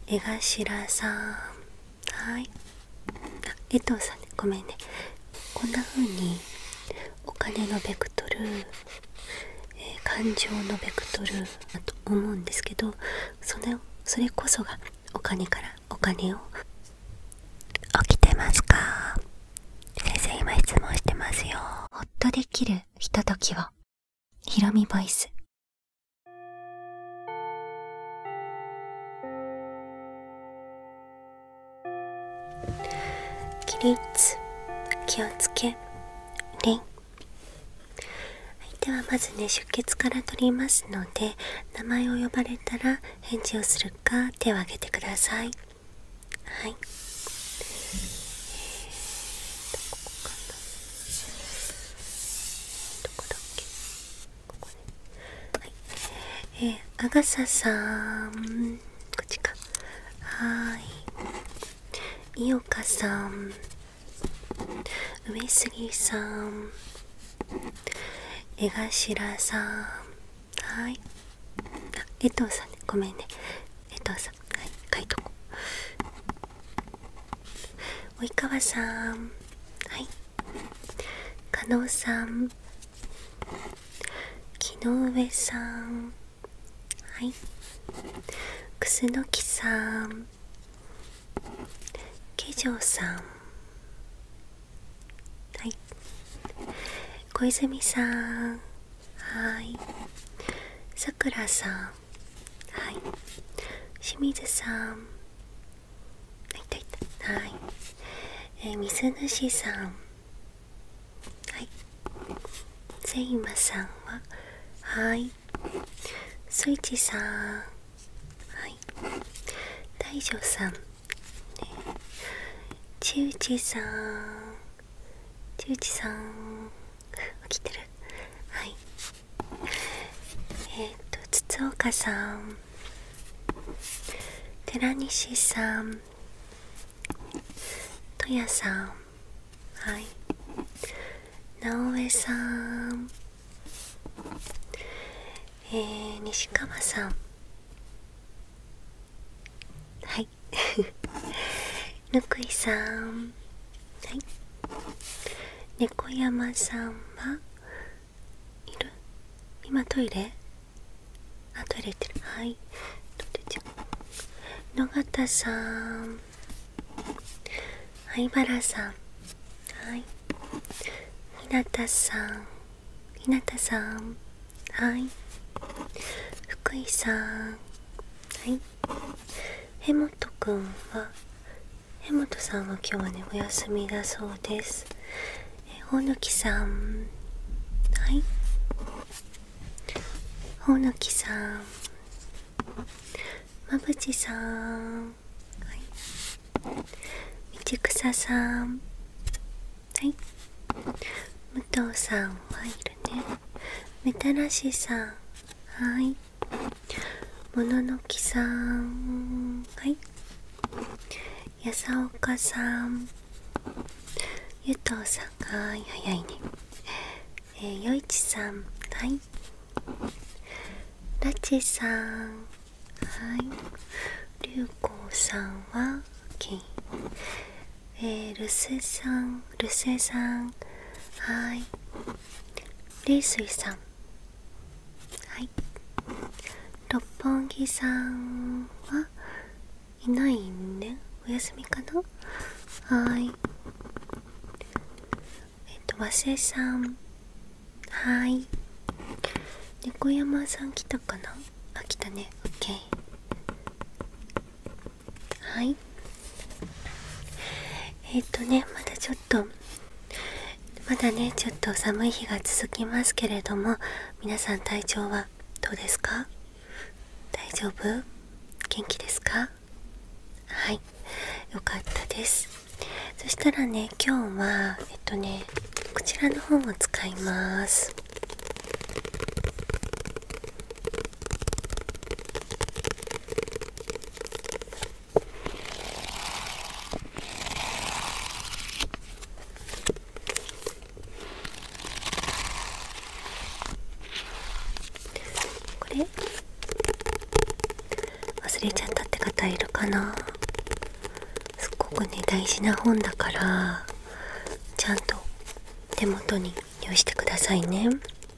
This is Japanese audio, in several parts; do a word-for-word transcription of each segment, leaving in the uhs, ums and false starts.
江頭さん、はい、あ、江藤さんね、ごめんね。こんな風にお金のベクトル、えー、感情のベクトルだと思うんですけど、それそれこそがお金からお金を。起きてますか？先生今質問してますよ。ほっとできるひとときを。ひろみボイス。起立、気をつけ、礼。はい、ではまずね、出血から取りますので、名前を呼ばれたら返事をするか手を挙げてください。はい、えー、アガサさん、こっちか。はーい。井岡さん、上杉さん、江頭さん、はい。あ、江藤さんね、ごめんね。江藤さん、はい、書いとこう。及川さん、はい。加納さん、木上さん、はい。楠木さん、気丈さん、はい。小泉さん、はい。さくらさん、はい。清水さん、いたいた、はい。えー、水主さん、はい。せいまさんは、はい。スイチさん、はい。大丈さん、ね、ちうちさん、ちうちさん、起きてる。はい。えっと、つつおかさん、寺西さん、とやさん、はい。直江さん、えー、西川さん、はい。ぬくいさん、はい。猫山さんはいる？今トイレ？あ、トイレ行ってる。はい。どうでちゃう。野方さん、灰原さん、はい。ひなたさん、ひなたさん、はい。福井さん、はい。へもとくんは、へもとさんは今日はね、お休みだそうです。えほぬきさん、はい。ほぬきさん、まぶちさん、はい。道草さん、はい。武藤さんはいるね。めたらしさん、はい。もののきさん、はい。やさおかさん、ゆとうさん、はい、早いね。えー、よいちさん、はい。らちさん、はい。りゅうこうさんは OK。えー、るせさん、るせさん、はい。れいすいさん、はい。六本木さんはいないね。お休みかな。はい。えっと和瀬さん、はい。猫山さん来たかな。あ、来たね。 OK。 はい。えっとね、まだちょっとまだねちょっと寒い日が続きますけれども、皆さん体調はどうですか？大丈夫？元気ですか？はい、よかったです。そしたらね、今日はえっとねこちらの本を使います。これ忘れちゃったって方いるかかな。すっごくね大事な本だからちゃんと手元に用意してくださいね。はい、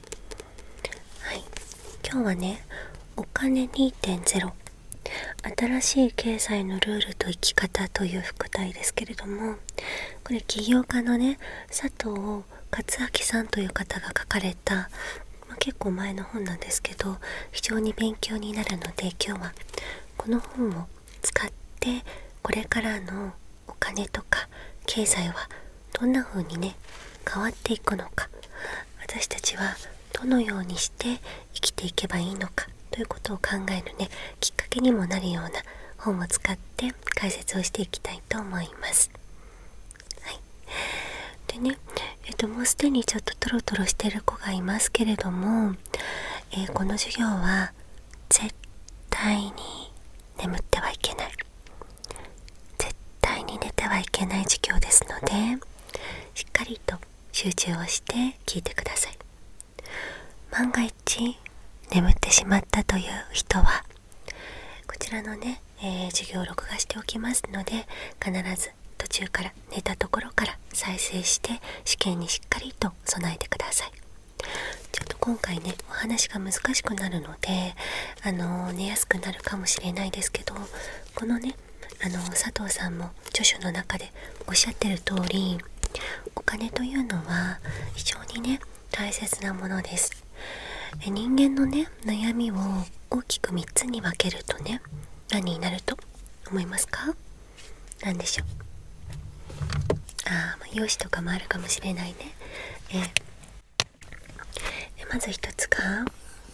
今日はねお金 にてんゼロ 新しい経済のルールと生き方という副題ですけれども、これ起業家のね佐藤勝明さんという方が書かれた、まあ、結構前の本なんですけど非常に勉強になるので、今日はこの本を使ってこれからのお金とか経済はどんな風にね変わっていくのか、私たちはどのようにして生きていけばいいのかということを考えるねきっかけにもなるような本を使って解説をしていきたいと思います。はい、でね、えっともうすでにちょっとトロトロしてる子がいますけれども、えー、この授業は絶対に眠ってはいけない、絶対に寝てはいけない授業ですので、しっかりと集中をして聞いてください。万が一眠ってしまったという人はこちらのね、えー、授業を録画しておきますので、必ず途中から寝たところから再生して試験にしっかりと備えてください。ちょっと今回ねお話が難しくなるので、あのー、寝やすくなるかもしれないですけど、このねあのー、佐藤さんも著書の中でおっしゃってる通り、お金というのは非常にね大切なものです。え人間のね悩みを大きくみっつに分けるとね、何になると思いますか？何でしょう。あー、まあ、容姿とかもあるかもしれないね。えー、まず一つが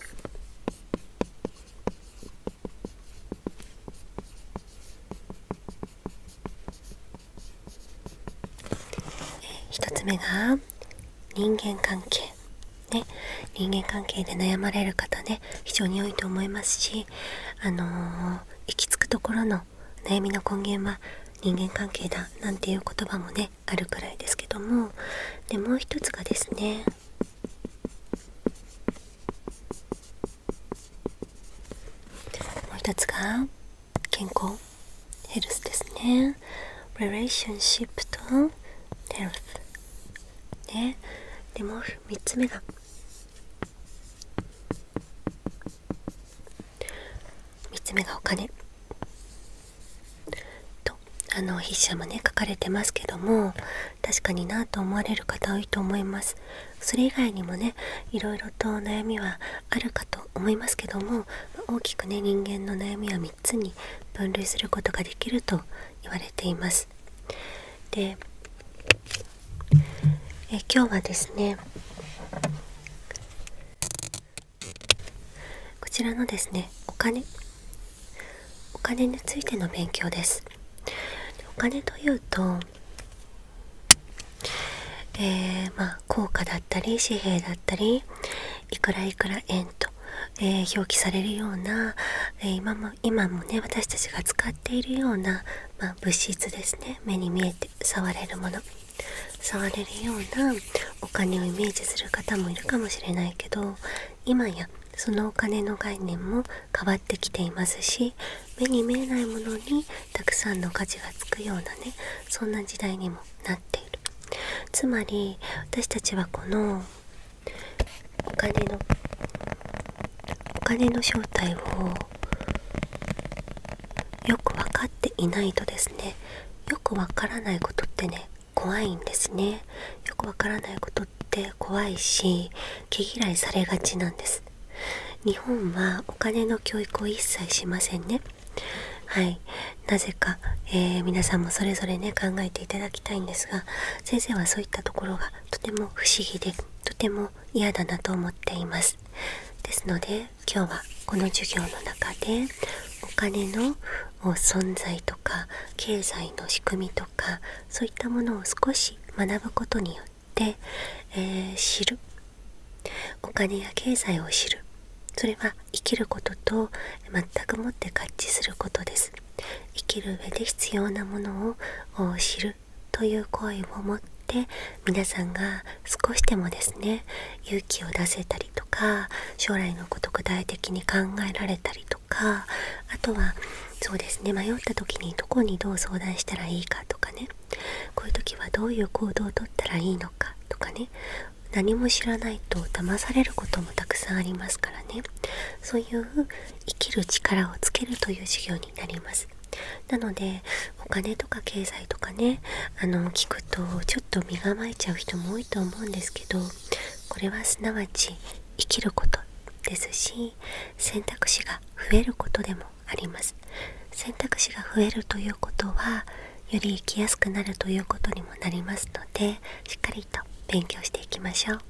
一つ目が人間関係ね。人間関係で悩まれる方ね非常に多いと思いますし、あのー、行き着くところの悩みの根源は人間関係だなんていう言葉もねあるくらいですけども、でもう一つがですね、もう一つが健康、ヘルスですね。relationship と health ね。でもう三つ目が三つ目がお金と、あの筆者もね書かれてますけども、確かになと思われる方多いと思います。それ以外にもねいろいろと悩みはあるかと思いますけども、大きくね人間の悩みはみっつに分類することができると言われています。でえ今日はですねこちらのですねお金お金についての勉強です。お金というと、えー、まあ硬貨だったり紙幣だったりいくらいくら円と、えー、表記されるような、えー、今も今もね私たちが使っているような、まあ、物質ですね。目に見えて触れるもの、触れるようなお金をイメージする方もいるかもしれないけど、今やそのお金の概念も変わってきていますし、目に見えないものにたくさんの価値がつくようなね、そんな時代にもなっている。つまり私たちはこのお金のお金の正体をよく分かっていないとですね、よく分からないことってね怖いんですね。よくわからないことって怖いし毛嫌いされがちなんです。日本はお金の教育を一切しませんね。はい、なぜか、えー、皆さんもそれぞれね考えていただきたいんですが、先生はそういったところがとても不思議でとても嫌だなと思っています。ですので今日はこの授業の中でお金の存在とか経済の仕組みとかそういったものを少し学ぶことによって、えー、知る、お金や経済を知る、それは生きることと全くもって合致することです。生きる上で必要なものを知るという行為を持って皆さんが少しでもですね勇気を出せたりとか、将来のこと具体的に考えられたりとか、あとはそうですね、迷った時にどこにどう相談したらいいかとかね、こういう時はどういう行動をとったらいいのかとかね、何も知らないと騙されることもたくさんありますからね、そういう生きる力をつけるという授業になります。なのでお金とか経済とかね、あの聞くとちょっと身構えちゃう人も多いと思うんですけど、これはすなわち生きることですし、選択肢が増えることでもあります。選択肢が増えるということはより生きやすくなるということにもなりますので、しっかりと勉強していきましょう。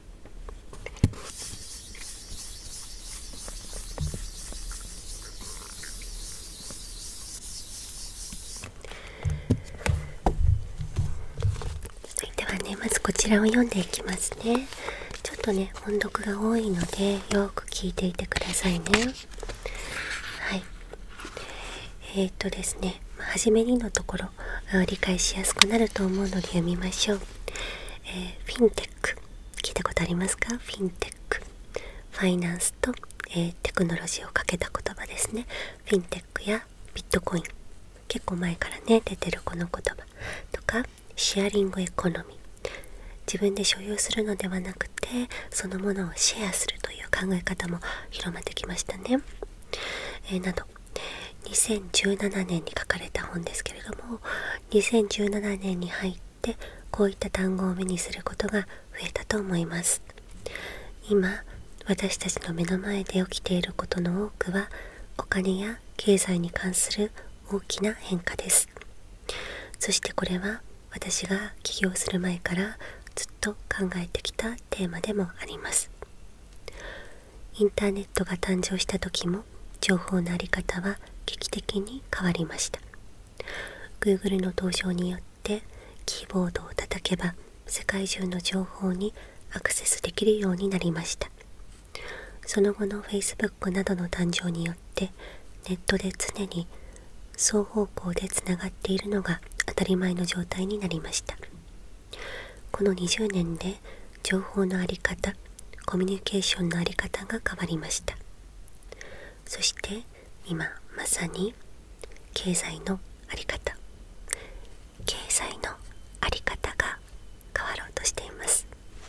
ではね、まずこちらを読んでいきますね。ちょっとね音読が多いのでよく聞いていてくださいね。はい、えー、っとですね、はじめにのところ理解しやすくなると思うので読みましょう。えー、フィンテック聞いたことありますか？フィンテック、ファイナンスと、えー、テクノロジーをかけた言葉ですね。フィンテックやビットコイン、結構前からね出てるこの言葉とか、シェアリングエコノミー、自分で所有するのではなくてそのものをシェアするという考え方も広まってきましたね。えー、などにせんじゅうななねんに書かれた本ですけれども、にせんじゅうななねんに入ってこういった単語を目にすることが増えたと思います。今私たちの目の前で起きていることの多くはお金や経済に関する大きな変化です。そしてこれは私が起業する前からずっと考えてきたテーマでもあります。インターネットが誕生した時も情報のあり方は劇的に変わりました。 Google の登場によってキーボードを叩けば世界中の情報にアクセスできるようになりました。その後の Facebook などの誕生によってネットで常に双方向でつながっているのが当たり前の状態になりました。このにじゅうねんで情報のあり方、コミュニケーションのあり方が変わりました。そして今まさに経済のあり方、経済のあり方が変わろうとしています。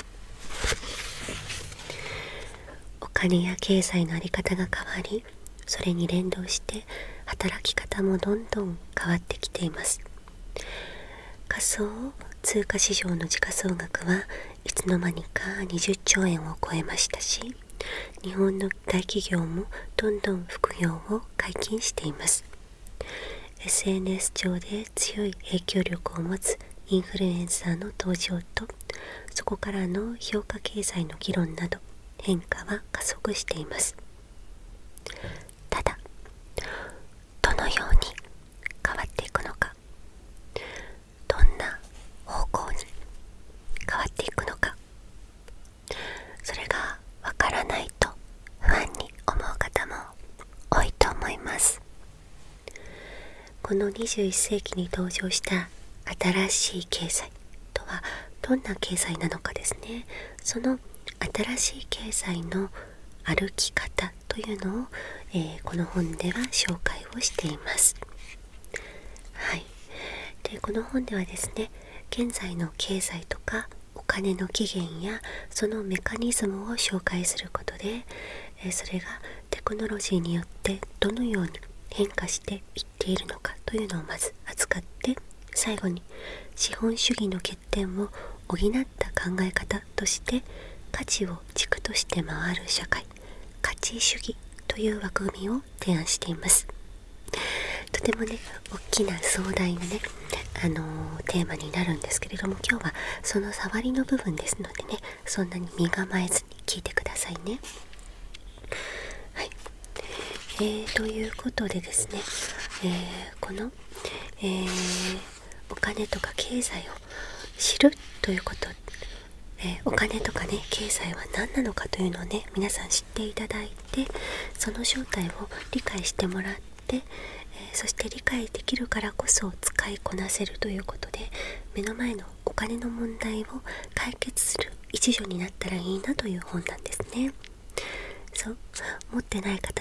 お金や経済のあり方が変わり、それに連動して働き方もどんどん変わってきています。仮想通貨市場の時価総額はいつの間にかにじゅっちょうえんを超えましたし、日本の大企業もどんどん副業を解禁しています。 エスエヌエス 上で強い影響力を持つインフルエンサーの登場と、そこからの評価経済の議論など変化は加速しています。ただどのように変わっていくのか、どんな方向に変わっていくのか、それがわからないと不安に思う方も多いと思います。このにじゅういっせいきに登場した新しい経済とはどんな経済なのかですね。その新しい経済の歩き方というのを、えー、この本では紹介をしています。はい。で、この本ではですね、現在の経済とかお金の起源やそのメカニズムを紹介することで、えー、それがテクノロジーによってどのように変化していっているのかというのをまず扱って、最後に資本主義の欠点を補った考え方として価値を軸として回る社会、価値主義という枠組みを提案しています。とてもね大きな壮大なね、あのー、テーマになるんですけれども、今日はその触りの部分ですのでね、そんなに身構えずに聞いてくださいね。はい、えー、ということでですね、えー、この、えー、お金とか経済を知るということ、えー、お金とかね経済は何なのかというのをね皆さん知っていただいて、その正体を理解してもらって、えー、そして理解できるからこそ使いこなせるということで、目の前のお金の問題を解決する一助になったらいいなという本なんですね。そう、持ってない方ね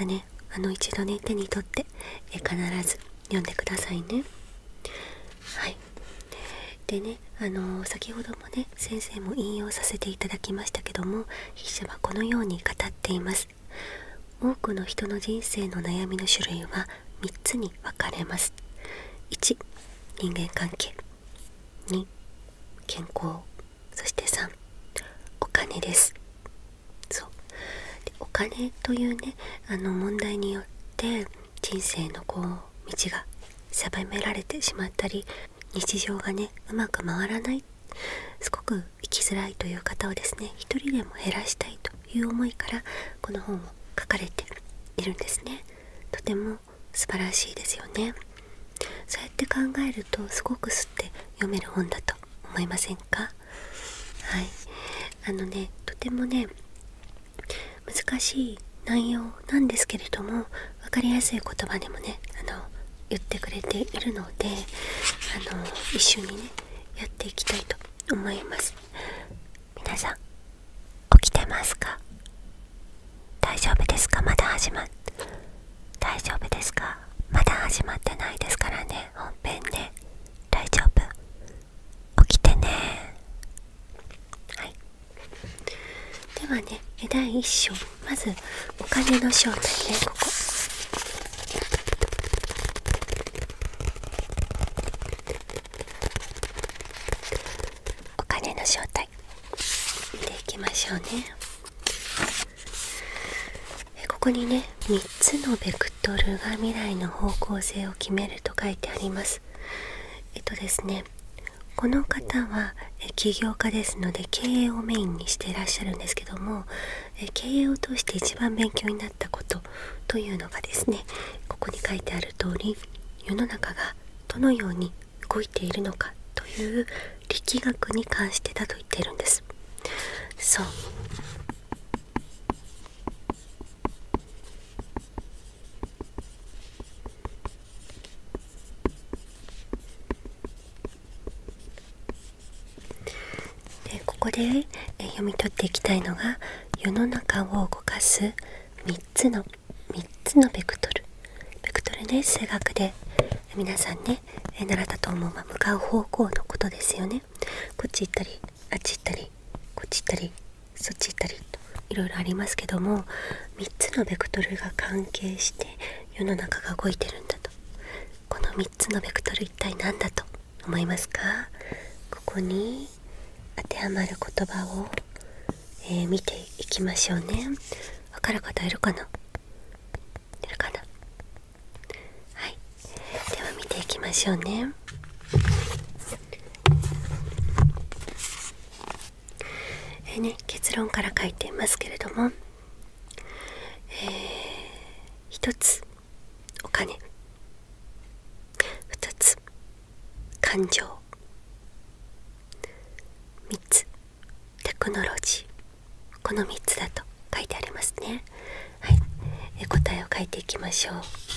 あの一度ね手に取ってえ必ず読んでくださいね。はい。でね、あのー、先ほどもね先生も引用させていただきましたけども、筆者はこのように語っています。多くの人の人生の悩みの種類はみっつに分かれます。いち、人間関係。に、健康。そしてさん、お金です。そうで、お金というねあの問題によって人生のこう道が狭められてしまったり、日常がねうまく回らない、すごく生きづらいという方をですね、一人でも減らしたいという思いからこの本を書かれているんですね。とても素晴らしいですよね。そうやって考えるとすごく吸って読める本だと思いませんか？はい。あのね、とてもね難しい内容なんですけれども、分かりやすい言葉でもねあの言ってくれているので、あの一緒にねやっていきたいと思います。皆さん起きてますか？大丈夫ですか？まだ始まっ大丈夫ですか？まだ始まってないですからね、本編ね。大丈夫、起きてね。はい。ではね、だいいっ章、まずお金の正体ね。ここお金の正体見ていきましょうね。ここにねみっつのベクトルが未来の方向性を決めると書いてあります。えっとですねこの方は起業家ですので経営をメインにしていらっしゃるんですけども、経営を通して一番勉強になったことというのがですね、ここに書いてある通り、世の中がどのように動いているのかという力学に関してだと言っているんです。そうで、ここで読み取っていきたいのが、世の中を動かすみっつのみっつのベクトル。ベクトルね、数学で皆さんね習ったと思う、まあ、向かう方向のことですよね。こっち行ったりあっち行ったりこっち行ったりそっち行ったりといろいろありますけども、みっつのベクトルが関係して世の中が動いてるんだと。このみっつのベクトル一体何だと思いますか？ここに当てはまる言葉を、えー、見ていきましょうね。わかる方いるかな？いるかな？はい。では見ていきましょうね。えーね、結論から書いていますけれども、えー、一つお金、二つ感情、三つテクノロジー。このみっつだと書いてありますね。はい。えー、答えを書いていきましょう。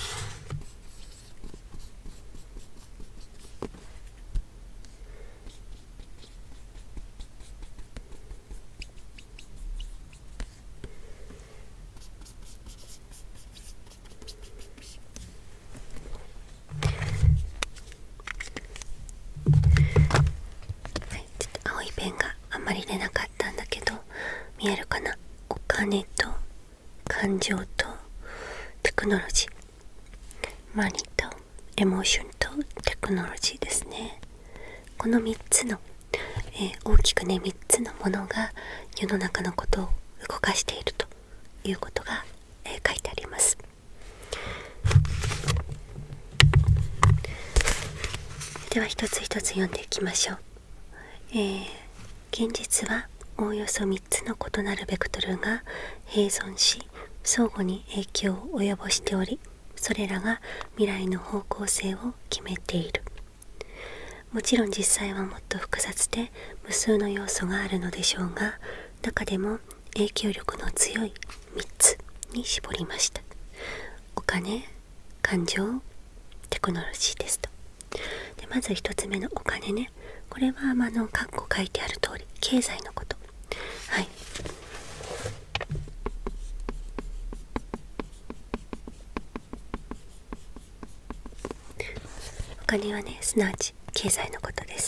青いペンがあんまり出なかったんだけど見えるかな。お金と感情とテクノロジー、マニーとエモーションとテクノロジーですね。このみっつの、えー、大きくねみっつのものが世の中のことを動かしているということが、えー、書いてあります。では一つ一つ読んでいきましょう。えー、現実はおおよそみっつの異なるベクトルが併存し相互に影響を及ぼしており、それらが未来の方向性を決めている。もちろん実際はもっと複雑で無数の要素があるのでしょうが、中でも影響力の強いみっつに絞りました。お金、感情、テクノロジーですと。でまずひとつめのお金ね、これはあの括弧書いてある通り経済のこと。はい。 金はね、すなわち経済のことです。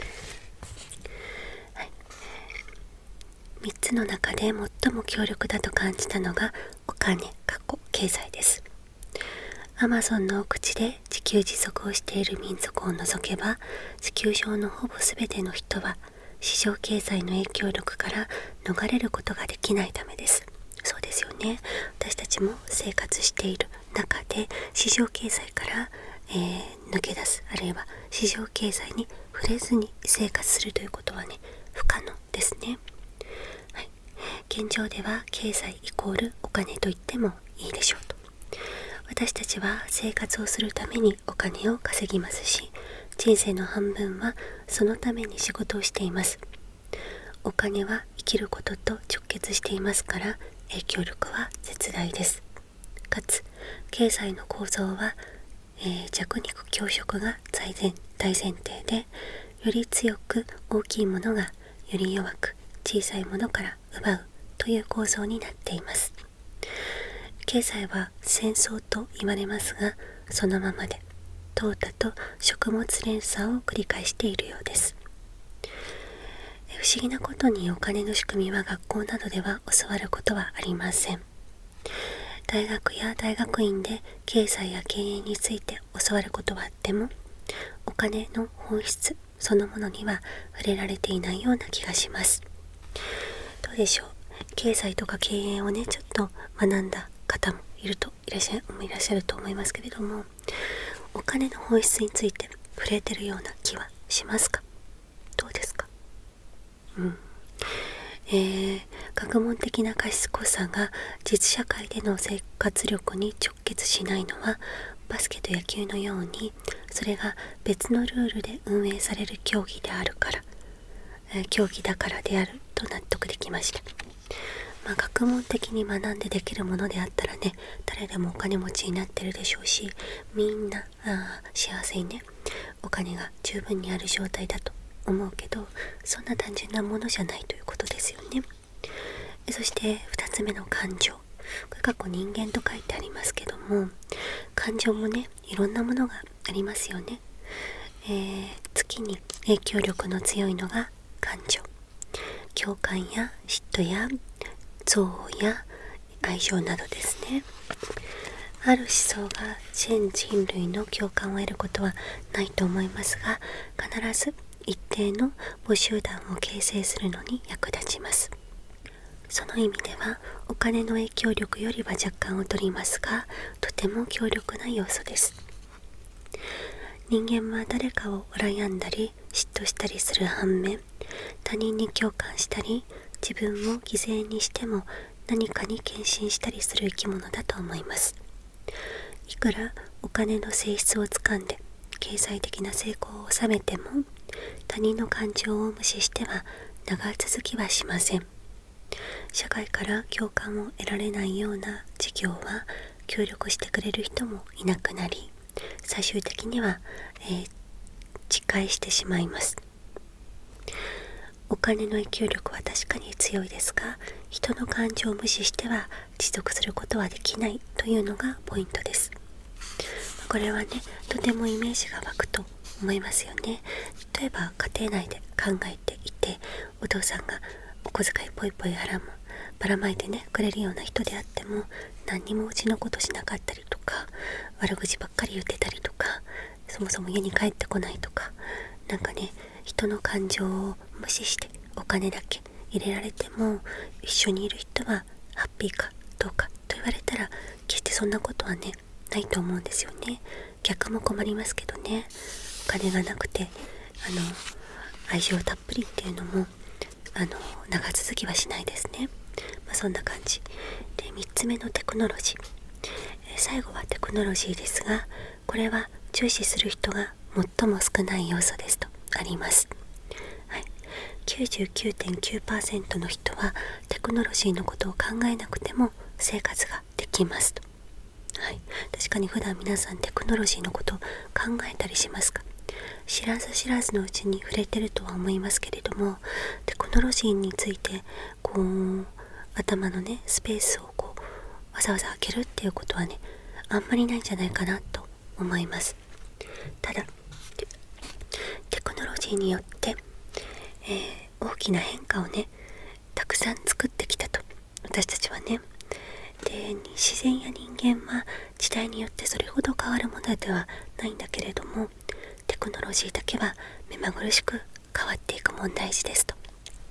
はい、みっつの中で最も強力だと感じたのがお金、過去経済です。アマゾンの奥地で自給自足をしている民族を除けば、地球上のほぼ全ての人は市場経済の影響力から逃れることができないためです。そうですよね。私たちも生活している中で市場経済から、えー、抜け出す、あるいは市場経済に触れずに生活するということはね、不可能ですね。はい、現状では経済イコールお金と言ってもいいでしょうと。私たちは生活をするためにお金を稼ぎますし、人生の半分はそのために仕事をしています。お金は生きることと直結していますから、影響力は絶大です。かつ経済の構造は、えー、弱肉強食が大前大前提で、より強く大きいものがより弱く小さいものから奪うという構造になっています。経済は戦争と言われますが、そのままで淘汰と食物連鎖を繰り返しているようです。不思議なことにお金の仕組みは学校などでは教わることはありません。大学や大学院で経済や経営について教わることはあっても、お金の本質そのものには触れられていないような気がします。どうでしょう。経済とか経営をね、ちょっと学んだ方もいるといらっしゃる、いらっしゃると思いますけれども、お金の本質について触れてるような気はしますか？どうですか？うん、えー、学問的な賢さが実社会での生活力に直結しないのは、バスケと野球のようにそれが別のルールで運営される競技であるから、えー、競技だからであると納得できました。まあ、学問的に学んでできるものであったらね、誰でもお金持ちになってるでしょうし、みんなあ幸せにね、お金が十分にある状態だと思うけど、そんな単純なものじゃないということですよね。そしてふたつめの感情、これ過去人間と書いてありますけども、感情もね、いろんなものがありますよね。えー、月に影響力の強いのが感情、共感や嫉妬や憎悪や愛情などですね。ある思想が全人類の共感を得ることはないと思いますが、必ず一定の母集団を形成するのに役立ちます。その意味ではお金の影響力よりは若干劣りますが、とても強力な要素です。人間は誰かを羨んだり嫉妬したりする反面、他人に共感したり自分を犠牲にしても何かに献身したりする生き物だと思います。いくらお金の性質をつかんで経済的な成功を収めても、他人の感情を無視しては長続きはしません。社会から共感を得られないような事業は協力してくれる人もいなくなり、最終的には、えー、自壊してしまいます。お金の影響力は確かに強いですが、人の感情を無視しては持続することはできないというのがポイントです。これはね、とてもイメージが湧くと思いますよね。例えば家庭内で考えていて、お父さんがお小遣いぽいぽいばらばらまいてねくれるような人であっても、何にもうちのことしなかったりとか、悪口ばっかり言ってたりとか、そもそも家に帰ってこないとか、なんかね、人の感情を無視してお金だけ入れられても、一緒にいる人はハッピーかどうかと言われたら、決してそんなことはねないと思うんですよね。逆も困りますけどね。お金がなくてあの愛情たっぷりっていうのもあの長続きはしないですね。まあ、そんな感じで、みっつめのテクノロジー、えー、最後はテクノロジーですが、これは重視する人が最も少ない要素ですとあります。はい、きゅうじゅうきゅうてんきゅうパーセント の人はテクノロジーのことを考えなくても生活ができますと。はい、確かに普段皆さんテクノロジーのことを考えたりしますか？知らず知らずのうちに触れてるとは思いますけれども、テクノロジーについてこう頭のねスペースをこうわざわざ開けるっていうことはね、あんまりないんじゃないかなと思います。 ただテクノロジーによって、えー、大きな変化をねたくさん作ってきたと、私たちはね。で、自然や人間は時代によってそれほど変わるものではないんだけれども、テクノロジーだけは目まぐるしく変わっていく問題児ですと。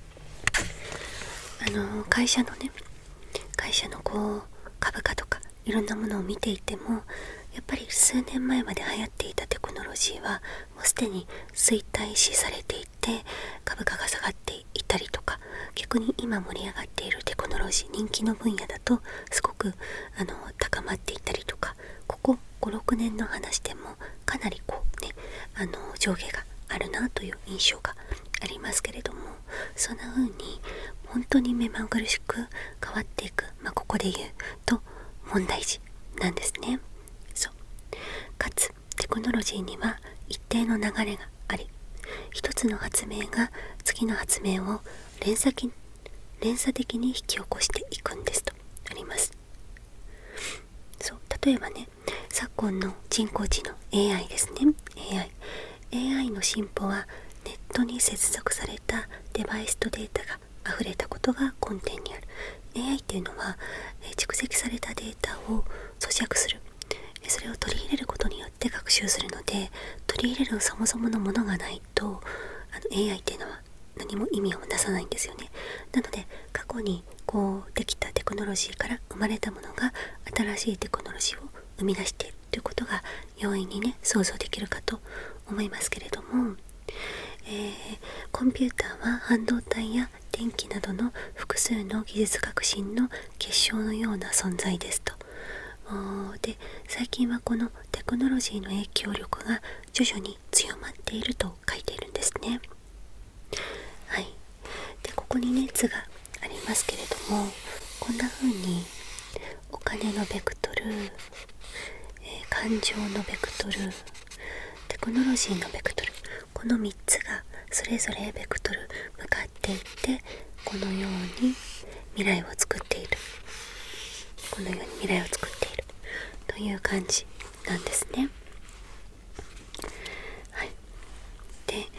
あの会社のね会社のこう株価とかいろんなものを見ていても、やっぱり数年前まで流行っていたテクノロジーはもうすでに衰退死されていて、株価が下がっていたりとか、逆に今盛り上がっているテクノロジー、人気の分野だとすごくあの高まっていたりとか、ここごろくねんの話でもかなりこうねあの上下があるなという印象がありますけれども、そんな風に本当に目まぐるしく変わっていく、まあ、ここで言うと問題児なんですね。そう。かつテクノロジーには一定の流れがあり、一つの発明が次の発明を連鎖き連鎖的に引き起こしていくんですとあります。そう。例えばね、昨今の人工知能 エーアイ ですね。 エーアイ エーアイ の進歩はネットに接続されたデバイスとデータが溢れたことが根底にある。 エーアイ っていうのは、えー、蓄積されたデータを咀嚼する、それを取り入れることによって学習するので、取り入れるそもそものものがないとあの エーアイ っていうのは何も意味をなさないんですよね。なので過去にこうできたテクノロジーから生まれたものが新しいテクノロジーを生み出しているということが容易にね想像できるかと思いますけれども、えー、コンピューターは半導体や電気などの複数の技術革新の結晶のような存在ですと。で、最近はこのテクノロジーの影響力が徐々に強まっていると書いているんですね。はい。で、ここにね図がありますけれども、こんな風にお金のベクトル、えー、感情のベクトル、テクノロジーのベクトル、このみっつがそれぞれベクトル向かっていって、このように未来を作っている、このように未来を作っているという感じなんですね。はい。で、え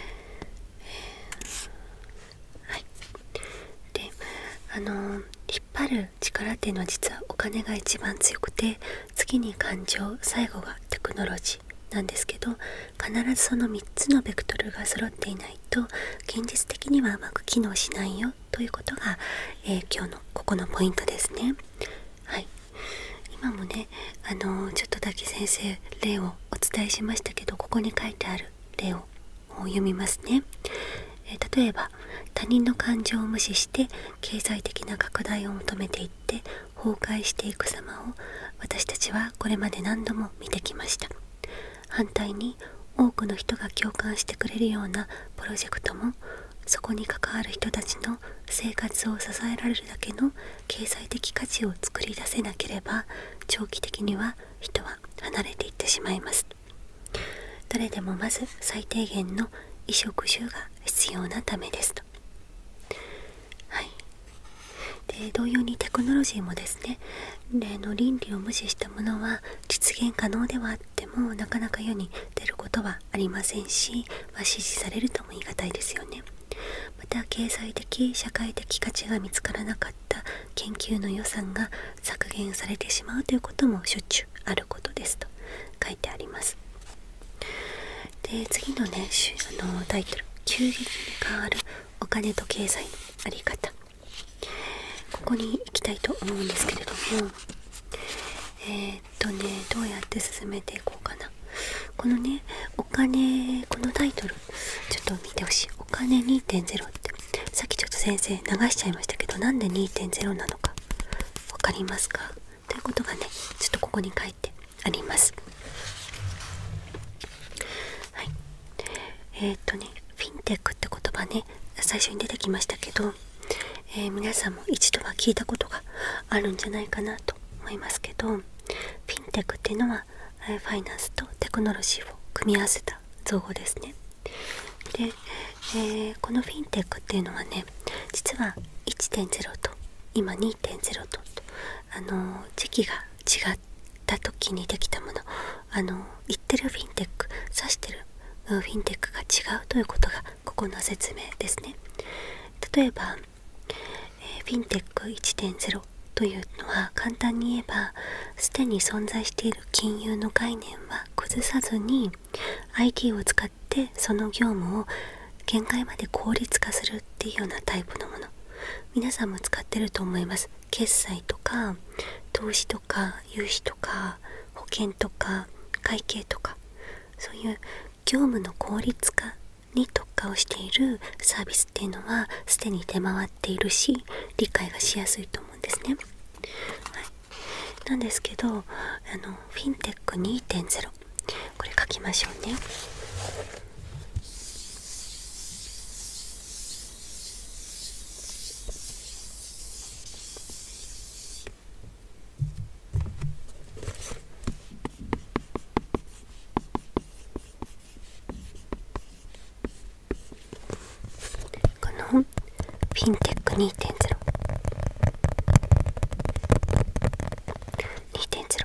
ー、はい。で、あのー、引っ張る力っていうのは実はお金が一番強くて、次に感情、最後がテクノロジーなんですけど、必ずそのみっつのベクトルが揃っていないと現実的にはうまく機能しないよということが、えー、今日のここのポイントですね。はい。今もね、あのー、ちょっとだけ先生例をお伝えしましたけど、ここに書いてある例を読みますね。えー、例えば他人の感情を無視して経済的な拡大を求めていって崩壊していく様を私たちはこれまで何度も見てきました。反対に多くの人が共感してくれるようなプロジェクトも、そこに関わる人たちの生活を支えられるだけの経済的価値を作り出せなければ、長期的には人は離れていってしまいます。誰でもまず最低限の衣食住が必要なためですと。はい。で、同様にテクノロジーもですね、例の倫理を無視したものは実現可能ではあってもなかなか世に出ることはありませんし、まあ、支持されるとも言い難いですよね。また経済的社会的価値が見つからなかった研究の予算が削減されてしまうということもしょっちゅうあることですと書いてあります。で、次のねあのタイトル、急激に変わるお金と経済のあり方、ここに行きたいと思うんですけれども、えー、っとねどうやって進めていこうかな。このねお金、このタイトルちょっと見てほしい。お金 にてんゼロ ってさっきちょっと先生流しちゃいましたけど、なんで にてんゼロ なのかわかりますかということがねちょっとここに書いてあります。はい。えー、っとねフィンテックって言葉ね最初に出てきましたけど、えー、皆さんも一度は聞いたことがあるんじゃないかなと思いますけど、フィンテックっていうのはファイナンスとテクノロジーを組み合わせた造語ですね。で、えー、このフィンテックっていうのはね、実は いってんゼロ と今 にてんゼロ と、あのー、時期が違った時にできたもの、あの言ってるフィンテック、指してるフィンテックが違うということがここの説明ですね。例えば、えー、フィンテック いってんゼロ というのは簡単に言えば、すでに存在している金融の概念は崩さずに アイティー を使ってその業務を限界まで効率化するっていうようなタイプのもの、皆さんも使ってると思います。決済とか投資とか融資とか保険とか会計とか、そういう業務の効率化に特化をしているサービスっていうのはすでに出回っているし、理解がしやすいと思うんですね。はい、なんですけど、あのフィンテック にてんゼロ、 これ書きましょうね。フィンテック にてんゼロ にてんゼロ、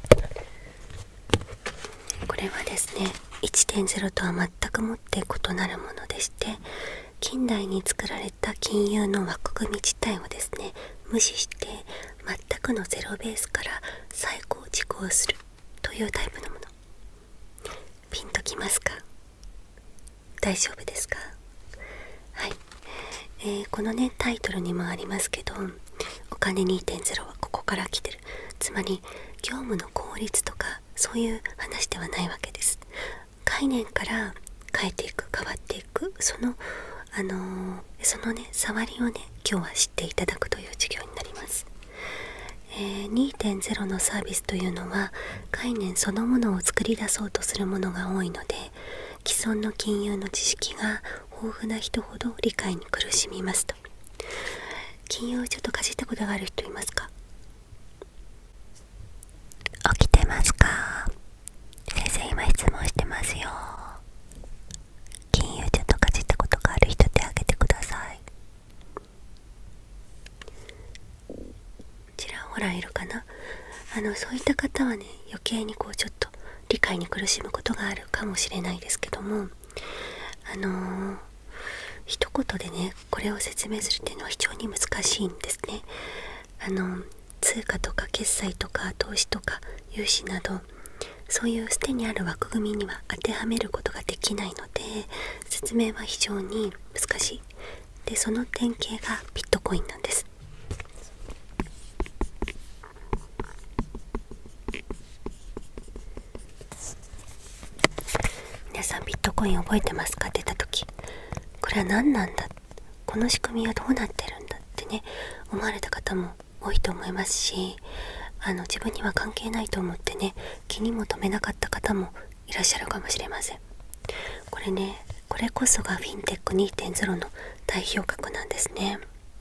これはですね いってんゼロ とは全くもって異なるものでして、近代に作られた金融の枠組み自体をですね無視して全くのゼロベースから再構築をするというタイプのもの。ピンときますか？大丈夫ですか？はい、えー、このねタイトルにもありますけど、お金 にてんゼロ はここから来てる。つまり業務の効率とかそういう話ではないわけです。概念から変えていく、変わっていく、そのあのー、そのね触りをね今日は知っていただくという授業になります。えー、にてんゼロ のサービスというのは概念そのものを作り出そうとするものが多いので、既存の金融の知識が豊富な人ほど理解に苦しみますと。金融をちょっとかじったことがある人いますか？起きてますか？先生今質問してますよ。金融ちょっとかじったことがある人手挙げてください。ちらほらいるかな。あのそういった方はね余計にこうちょっと理解に苦しむことがあるかもしれないですけども、あのー、一言でねこれを説明するっていうのは非常に難しいんですね。あの通貨とか決済とか投資とか融資など、そういうすでにある枠組みには当てはめることができないので、説明は非常に難しい。でその典型がビットコインなんです。皆さんビットコイン覚えてますか？出た時これは何なんだ、この仕組みはどうなってるんだってね思われた方も多いと思いますし、あの自分には関係ないと思ってね気にも留めなかった方もいらっしゃるかもしれません。これねこれこそがフィンテック にてんゼロ の代表格なんですね。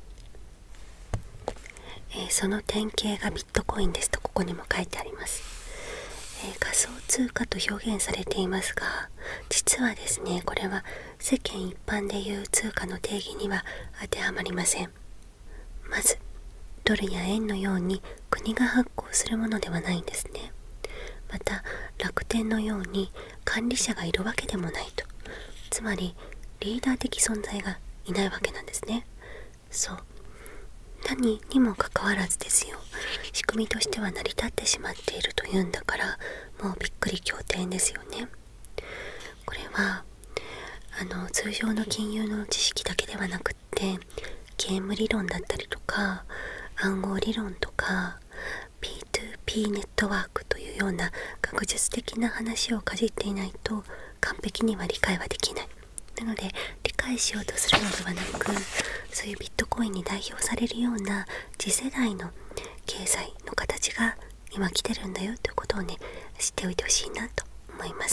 えー、その典型がビットコインですとここにも書いてあります。えー、仮想通貨と表現されていますが、実はですねこれは世間一般でいう通貨の定義には当てはまりません。まずドルや円のように国が発行するものではないんですね。また楽天のように管理者がいるわけでもないと。つまりリーダー的存在がいないわけなんですね。そう、何にもかかわらずですよ、仕組みとしては成り立ってしまっているというんだから、もうびっくり仰天ですよね。これはあの通常の金融の知識だけではなくって、ゲーム理論だったりとか暗号理論とか ピーツーピー ネットワークというような学術的な話をかじっていないと完璧には理解はできない。なので理解しようとするのではなく、そういうビットコインに代表されるような次世代の経済の形が今来てるんだよということをね知っておいてほしいなと思います。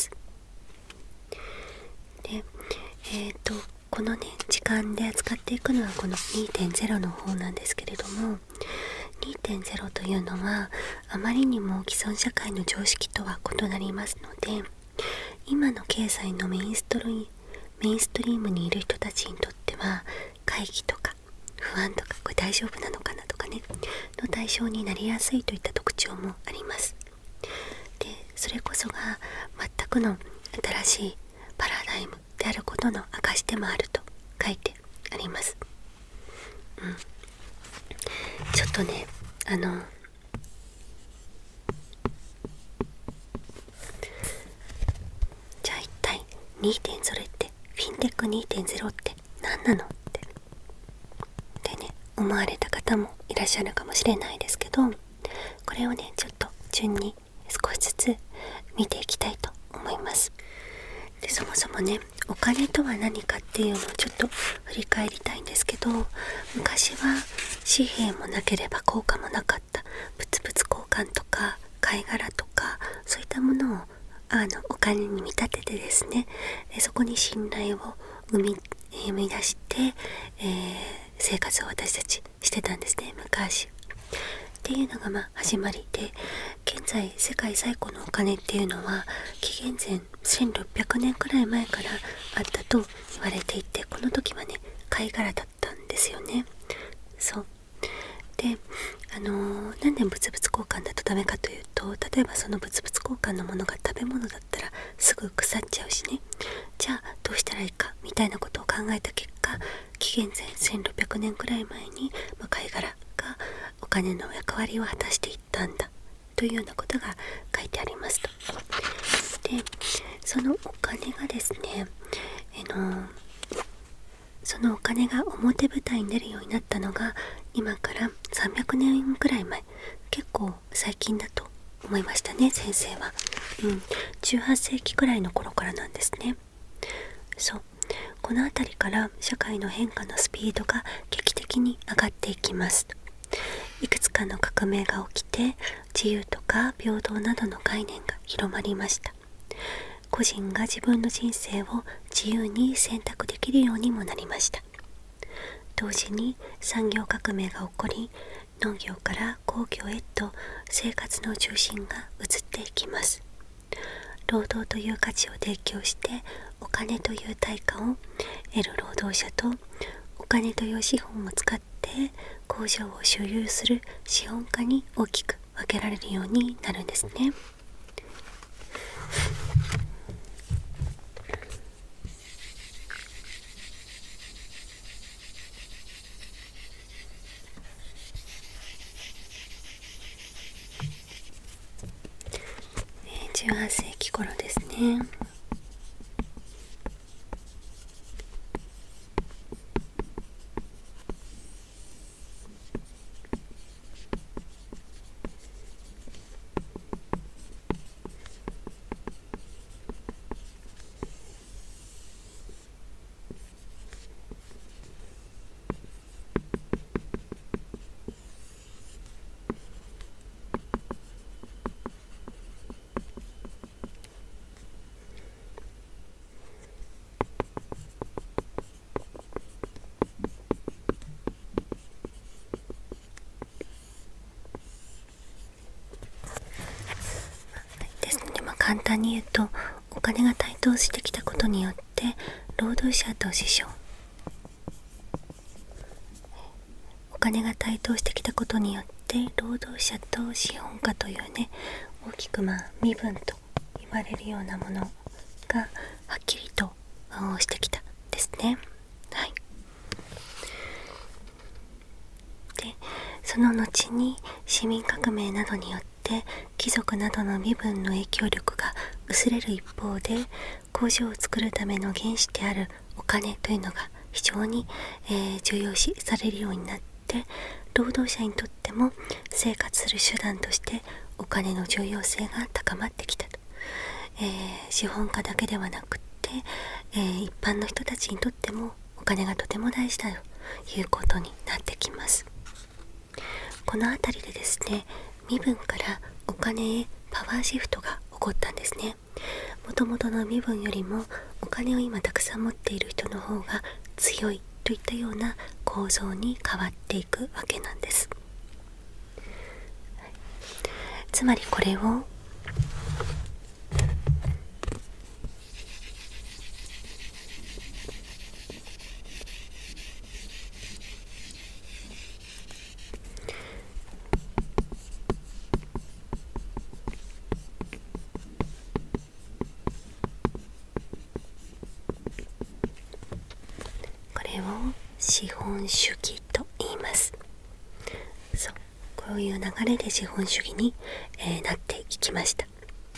でえーとこのね時間で扱っていくのはこの にてんゼロ の方なんですけれども、 にてんゼロ というのはあまりにも既存社会の常識とは異なりますので、今の経済のメインストリームメインストリームにいる人たちにとっては会議とか不安とか、これ大丈夫なのかなとかねの対象になりやすいといった特徴もあります。 それこそが全くの新しいパラダイムであることの証でもあると書いてあります。うん、ちょっとね、あのじゃあ一体 にてんゼロ ってフィンテック にてんゼロ って何なのってでね、思われた方もいらっしゃるかもしれないですけど、これをねちょっと順に少しずつ見ていきたいと思います。でそもそもね、お金とは何かっていうのをちょっと振り返りたいんですけど、昔は紙幣もなければ硬貨もなかった物々交換とか貝殻とか、そういったものをあのお金に見立ててですね、そこに信頼を生み、えー、生み出して、えー、生活を私たちしてたんですね、昔。っていうのがまあ始まりで、現在世界最古のお金っていうのは紀元前せんろっぴゃくねんくらい前からあったと言われていて、この時はね貝殻だったんですよね。そうで、あのー、なんで物々交換だとダメかというと、例えばその物々交換のものが食べ物だったらすぐ腐っちゃうしね、じゃあどうしたらいいかみたいなことを考えた結果、紀元前せんろっぴゃくねんくらい前に、まあ、貝殻がお金の役割を果たしていったんだというようなことが書いてありますと。でそのお金がですね、あのーそのお金が表舞台に出るようになったのが今からさんびゃくねんくらい前、結構最近だと思いましたね、先生は。うん、じゅうはっせいきくらいの頃からなんですね。そう、この辺りから社会の変化のスピードが劇的に上がっていきます。いくつかの革命が起きて、自由とか平等などの概念が広まりました。個人が自分の人生を自由に選択できるようにもなりました。同時に産業革命が起こり、農業から工業へと生活の中心が移っていきます。労働という価値を提供してお金という対価を得る労働者と、お金という資本を使って工場を所有する資本家に大きく分けられるようになるんですね。じゅうはっせいき頃ですね。簡単に言うと、お金が台頭してきたことによって労働者と資本お金が台頭してきたことによって労働者と資本家というね、大きくまあ身分と言われるようなものがはっきりとしてきたですね。はい。でその後に市民革命などによって貴族などの身分の影響力が薄れる一方で、工場を作るための原資であるお金というのが非常に、えー、重要視されるようになって、労働者にとっても生活する手段としてお金の重要性が高まってきたと。えー、資本家だけではなくって、えー、一般の人たちにとってもお金がとても大事だということになってきます。この辺りでですね、身分からお金へパワーシフトが起こったんですね。もともとの身分よりもお金を今たくさん持っている人の方が強いといったような構造に変わっていくわけなんです。つまりこれをれを資本主義と言います。そう、こういう流れで資本主義に、えー、なっていきました。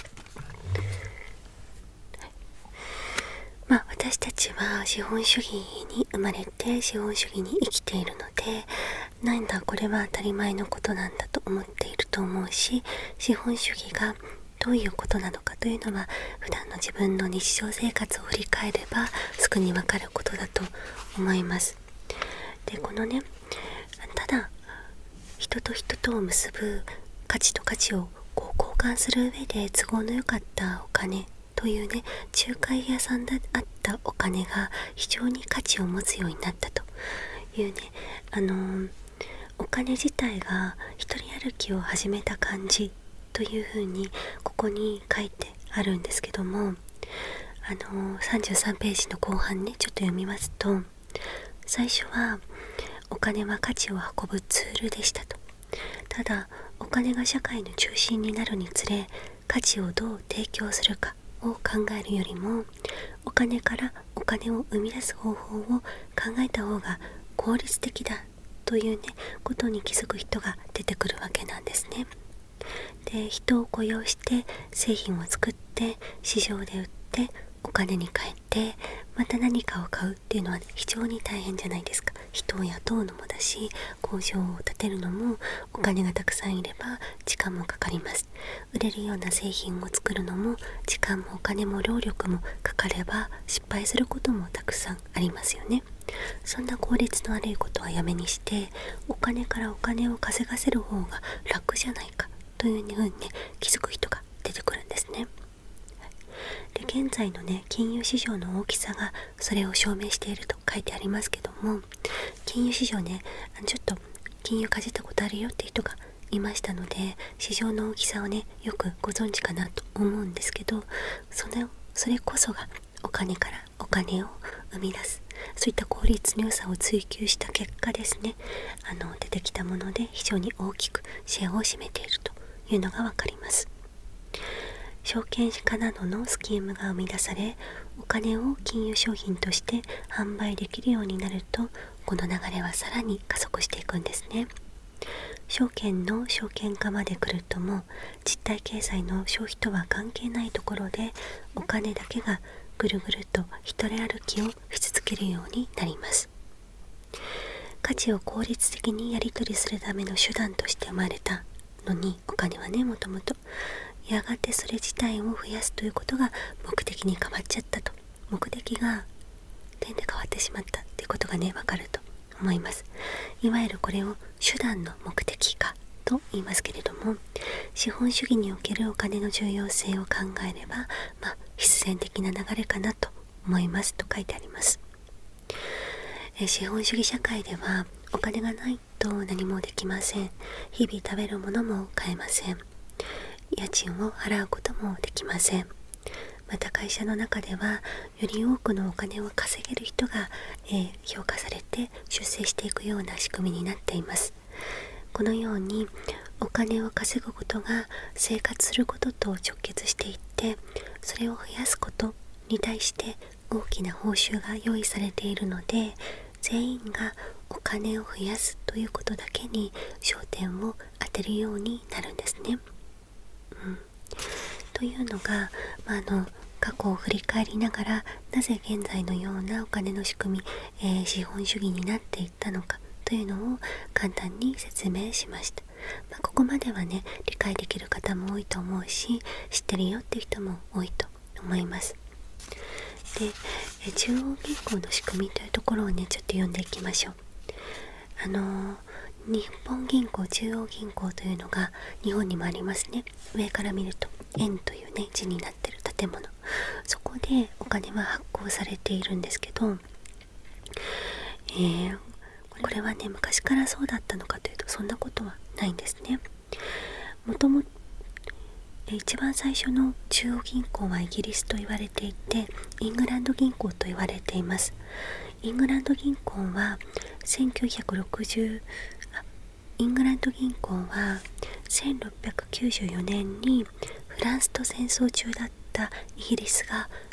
まあ、私たちは資本主義に生まれて資本主義に生きているので、なんだこれは当たり前のことなんだと思っていると思うし、資本主義がどういうことなのかというのは普段の自分の日常生活を振り返ればすぐにわかることだと思います。で、このね、ただ人と人とを結ぶ価値と価値をこう交換する上で都合の良かったお金というね、仲介屋さんであったお金が非常に価値を持つようになったというね、あのー、お金自体が一人歩きを始めた感じというふうにここに書いてあるんですけども、あのー、さんじゅうさんページの後半ね、ちょっと読みますと、最初はお金は価値を運ぶツールでしたと。ただお金が社会の中心になるにつれ、価値をどう提供するかを考えるよりも、お金からお金を生み出す方法を考えた方が効率的だというね、ことに気づく人が出てくるわけなんですね。で、人を雇用して製品を作って市場で売ってお金に換えてまた何かを買うっていうのは非常に大変じゃないですか。人を雇うのもだし、工場を建てるのもお金がたくさんいれば時間もかかります。売れるような製品を作るのも時間もお金も労力もかかれば失敗することもたくさんありますよね。そんな効率の悪いことはやめにして、お金からお金を稼がせる方が楽じゃないかというふうにね、気づく人が出てくるんですね。で、現在のね、金融市場の大きさがそれを証明していると書いてありますけども、金融市場ね、ちょっと金融かじったことあるよって人がいましたので、市場の大きさをね、よくご存知かなと思うんですけど、それそれこそがお金からお金を生み出す、そういった効率の良さを追求した結果ですね、あの出てきたもので非常に大きくシェアを占めているというのがわかります。証券化などのスキームが生み出され、お金を金融商品として販売できるようになると、この流れはさらに加速していくんですね。証券の証券化まで来ると、もう実体経済の消費とは関係ないところでお金だけがぐるぐると一人歩きをし続けるようになります。価値を効率的にやり取りするための手段として生まれたのに、お金はね、もともとやがてそれ自体を増やすということが目的に変わっちゃったと、目的が点で変わってしまったっていうことがね、わかると思います。いわゆるこれを手段の目的化と言いますけれども、資本主義におけるお金の重要性を考えれば、まあ、必然的な流れかなと思いますと書いてあります。え資本主義社会ではお金がないと何もできません。日々食べるものも買えません。家賃を払うこともできません。また会社の中ではより多くのお金を稼げる人が、えー、評価されて出世していくような仕組みになっています。このようにお金を稼ぐことが生活することと直結していって、それを増やすことに対して大きな報酬が用意されているので、全員がお金を増やすということだけに焦点を当てるようになるんですね。うん、というのが、まあ、あの過去を振り返りながら、なぜ現在のようなお金の仕組み、えー、資本主義になっていったのかというのを簡単に説明しました。まあ、ここまではね、理解できる方も多いと思うし、知ってるよっていう人も多いと思います。で、え中央銀行の仕組みというところをね、ちょっと読んでいきましょう。あのー日本銀行、中央銀行というのが日本にもありますね。上から見ると円というね、字になってる建物、そこでお金は発行されているんですけど、えー、これはね、昔からそうだったのかというと、そんなことはないんですね。もともと一番最初の中央銀行はイギリスと言われていて、イングランド銀行と言われています。イングランド銀行はせんきゅうひゃくろくじゅうイングランド銀行はせんろっぴゃくきゅうじゅうよねんにフランスと戦争中だったイギリスが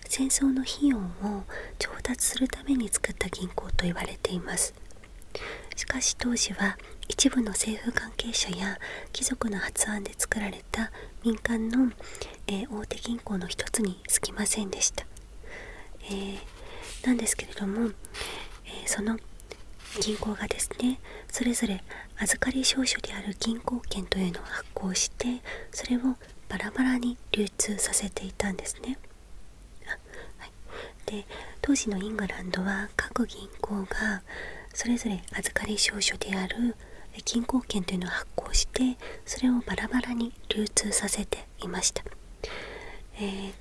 戦争の費用を調達するために作った銀行と言われています。しかし当時は一部の政府関係者や貴族の発案で作られた民間の、えー、大手銀行の一つに過ぎませんでした。えー、なんですけれども、えー、その銀行がですね、それぞれ預かり証書である銀行券というのを発行して、それをバラバラに流通させていたんですね。はい、で当時のイングランドは各銀行がそれぞれ預かり証書である銀行券というのを発行して、それをバラバラに流通させていました。えー、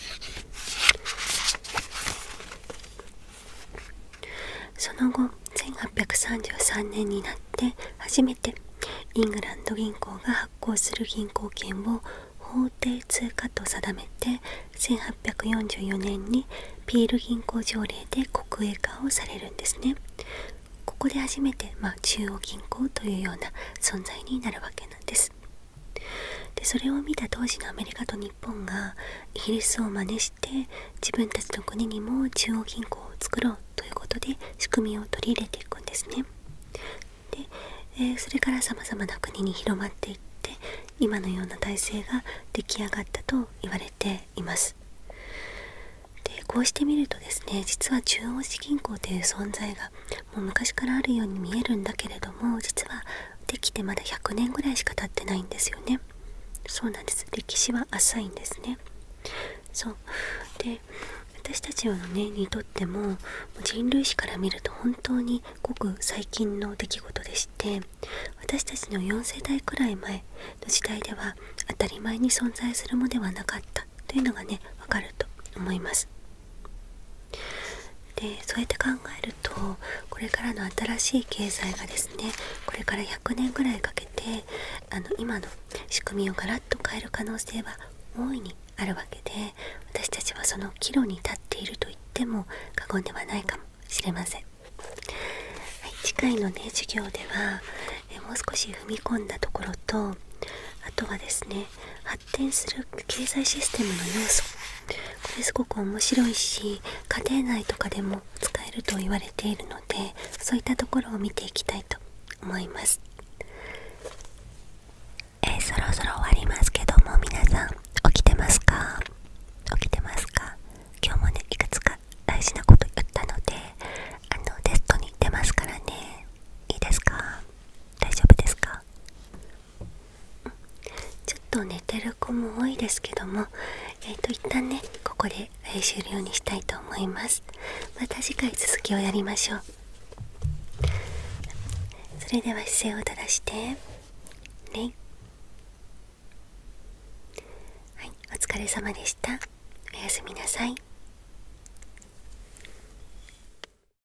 その後せんはっぴゃくさんじゅうさんねんになって初めてイングランド銀行が発行する銀行券を法定通貨と定めて、せんはっぴゃくよんじゅうよねんにピール銀行条例で国営化をされるんですね。ここで初めて、まあ、中央銀行というような存在になるわけなんです。でそれを見た当時のアメリカと日本がイギリスを真似して自分たちの国にも中央銀行を作ろうということで仕組みを取り入れていくんですね。で、えー、それから様々な国に広まっていって今のような体制が出来上がったと言われています。でこうしてみるとですね、実は中央銀行という存在がもう昔からあるように見えるんだけれども、実はできてまだひゃくねんぐらいしか経ってないんですよね。そうなんです。歴史は浅いんですね。そうで私たちのねにとっても人類史から見ると本当にごく最近の出来事でして、私たちのよんせだいくらい前の時代では当たり前に存在するものではなかったというのがねわかると思います。でそうやって考えると、これからの新しい経済がですね、これからひゃくねんぐらいかけてあの今の仕組みをガラッと変える可能性は大いにあるわけで、私たちはその岐路に立っていると言っても過言ではないかもしれません。はい、次回のね授業ではえもう少し踏み込んだところと、あとはですね、発展する経済システムの要素、これすごく面白いし家庭内とかでも使えると言われているので、そういったところを見ていきたいと思います。えー、そろそろ終わりますけども、皆さん起きてますか？起きてますか？今日もねいくつか大事なこと言ったので、あのテストに出ますからね。いいですか？大丈夫ですか？ちょっと寝てる子も多いですけども、えーと一旦ねここで、えー、終了にしたいと思います。また次回続きをやりましょう。それでは姿勢を正してね。はい、お疲れ様でした。おやすみなさい。